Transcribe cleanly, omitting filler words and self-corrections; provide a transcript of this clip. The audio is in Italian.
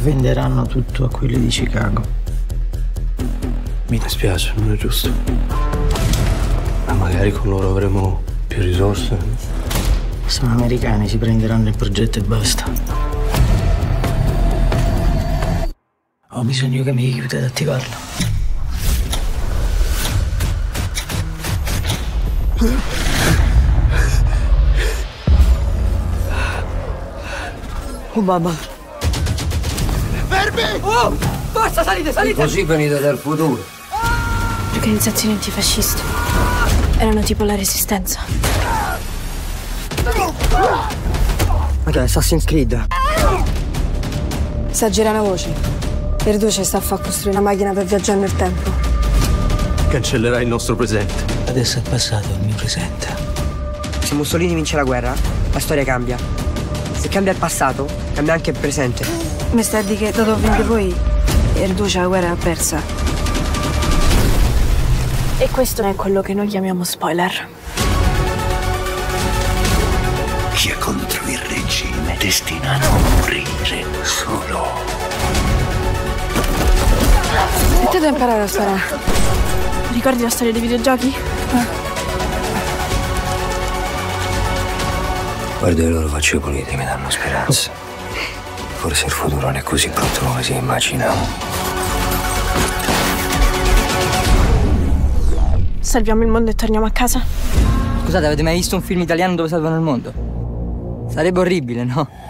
venderanno tutto a quelli di Chicago. Mi dispiace, non è giusto. Ma magari con loro avremo più risorse. Sono americani, si prenderanno il progetto e basta. Ho bisogno che mi aiuti ad attivarlo. Oh mamma. Fermi! Oh! Forza, salite, salite! Così venite dal futuro. Organizzazioni antifasciste. Erano tipo la Resistenza. Ma che è Assassin's Creed? Sa girare una voce. Erduce sta a far costruire una macchina per viaggiare nel tempo. Cancellerai il nostro presente. Adesso è passato il mio presente. Se Mussolini vince la guerra, la storia cambia. Se cambia il passato, cambia anche il presente. Mi sta a dire che dopo vince voi, Erduce la guerra l'ha persa. E questo è quello che noi chiamiamo spoiler. Chi è contro il regime destinato a morire solo. Mettete a imparare a sparare. Ricordi la storia dei videogiochi? Guardo le loro facce pulite, mi danno speranza. Forse il futuro non è così brutto come si immaginava. Salviamo il mondo e torniamo a casa? Scusate, avete mai visto un film italiano dove salvano il mondo? Sarebbe orribile, no?